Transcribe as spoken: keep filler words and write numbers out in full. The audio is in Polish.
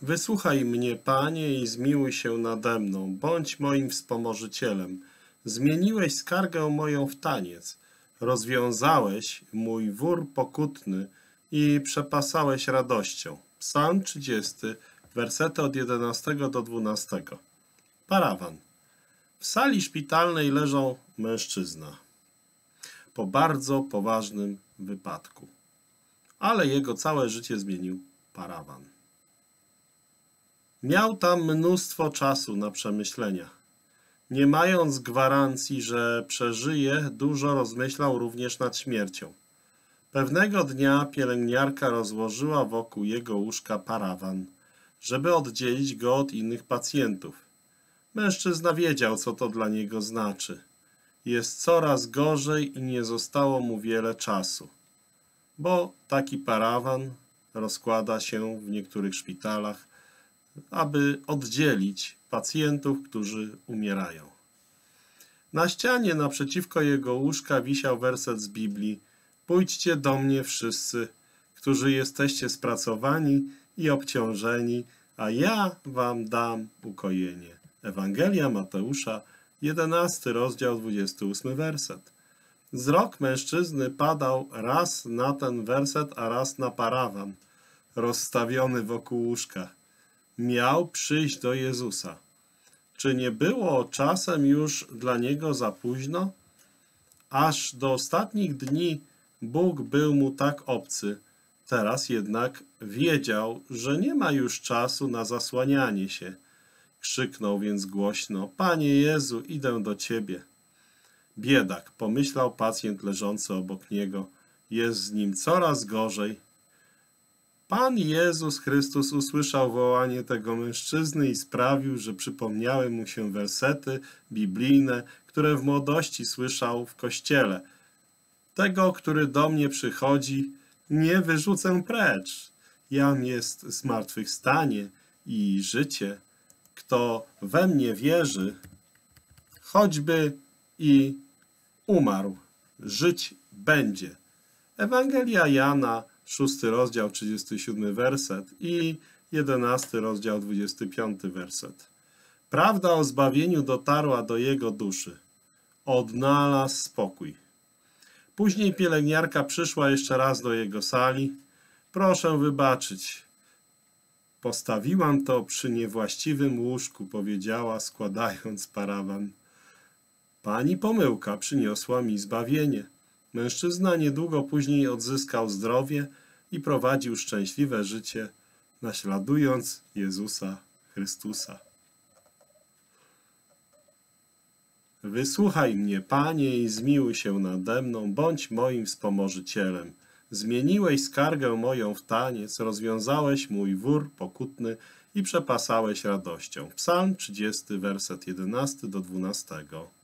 Wysłuchaj mnie, Panie, i zmiłuj się nade mną. Bądź moim wspomożycielem. Zmieniłeś skargę moją w taniec. Rozwiązałeś mój wór pokutny i przepasałeś radością. Psalm trzydziesty, wersety od jedenastego do dwunastego. Parawan. W sali szpitalnej leżał mężczyzna po bardzo poważnym wypadku, ale jego całe życie zmienił parawan. Miał tam mnóstwo czasu na przemyślenia. Nie mając gwarancji, że przeżyje, dużo rozmyślał również nad śmiercią. Pewnego dnia pielęgniarka rozłożyła wokół jego łóżka parawan, żeby oddzielić go od innych pacjentów. Mężczyzna wiedział, co to dla niego znaczy. Jest coraz gorzej i nie zostało mu wiele czasu, bo taki parawan rozkłada się w niektórych szpitalach, aby oddzielić pacjentów, którzy umierają. Na ścianie naprzeciwko jego łóżka wisiał werset z Biblii: Pójdźcie do mnie wszyscy, którzy jesteście spracowani i obciążeni, a ja wam dam ukojenie. Ewangelia Mateusza, jedenasty rozdział, dwudziesty ósmy werset. Wzrok mężczyzny padał raz na ten werset, a raz na parawan rozstawiony wokół łóżka. Miał przyjść do Jezusa. Czy nie było czasem już dla niego za późno? Aż do ostatnich dni Bóg był mu tak obcy. Teraz jednak wiedział, że nie ma już czasu na zasłanianie się. Krzyknął więc głośno: Panie Jezu, idę do Ciebie. Biedak, pomyślał pacjent leżący obok niego, jest z nim coraz gorzej. Pan Jezus Chrystus usłyszał wołanie tego mężczyzny i sprawił, że przypomniały mu się wersety biblijne, które w młodości słyszał w kościele. Tego, który do mnie przychodzi, nie wyrzucę precz. Jam jest zmartwychwstanie i życie. Kto we mnie wierzy, choćby i umarł, żyć będzie. Ewangelia Jana, szósty rozdział, trzydziesty siódmy werset i jedenasty rozdział, dwudziesty piąty werset. Prawda o zbawieniu dotarła do jego duszy. Odnalazł spokój. Później pielęgniarka przyszła jeszcze raz do jego sali. Proszę wybaczyć. Postawiłam to przy niewłaściwym łóżku, powiedziała, składając parawan. Pani pomyłka przyniosła mi zbawienie. Mężczyzna niedługo później odzyskał zdrowie i prowadził szczęśliwe życie, naśladując Jezusa Chrystusa. Wysłuchaj mnie, Panie, i zmiłuj się nade mną, bądź moim wspomożycielem. Zmieniłeś skargę moją w taniec, rozwiązałeś mój wór pokutny i przepasałeś radością. Psalm trzydziesty, werset jedenasty do dwunastego.